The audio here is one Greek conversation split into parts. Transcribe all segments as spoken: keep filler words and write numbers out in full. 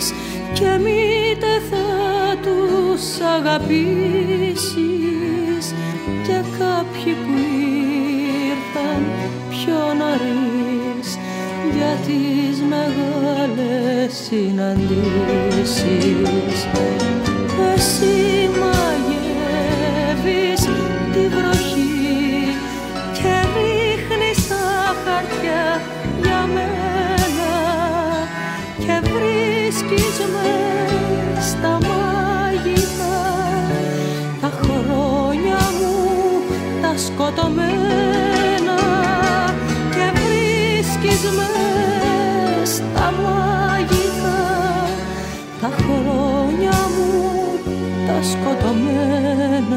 βρεις και μήτε θα τους αγαπήσεις. Και κάποιοι που ήρθαν πιο νωρίς για τις μεγάλες συναντήσεις. Εσύ μαγεύεις τη βροχή και ρίχνεις τα χαρτιά για μένα και βρίσκεις μες στα μάγικα τα χρόνια μου τα σκοτωμένα και βρίσκεις μες στα μάγικα τα χρόνια μου τα σκοτωμένα.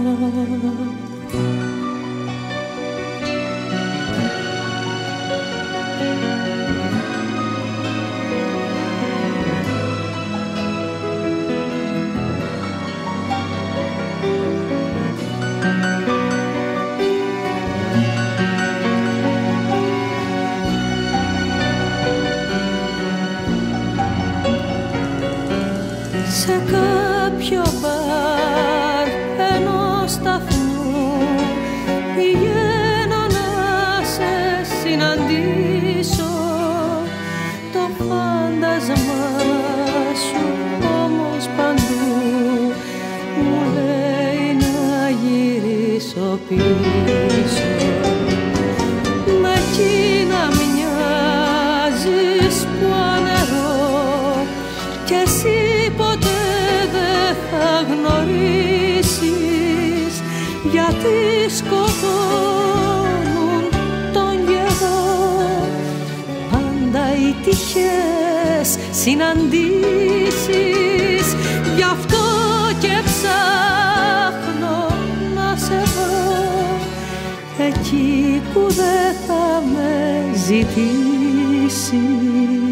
Σε κάποιο μπαρ ενός σταθμού πηγαίνω να σε συναντήσω. Το φάντασμά σου όμως παντού μου λέει να γυρίσω πίσω. Με εκείνα μοιάζεις που ανερώ κι εσύ ποτέ δεν θα γνωρίσεις, γιατί σκοτώνουν τον καιρό πάντα οι τυχές συναντήσεις. Γι' αυτό και ψάχνω να σε βρω εκεί που δεν θα με ζητήσεις.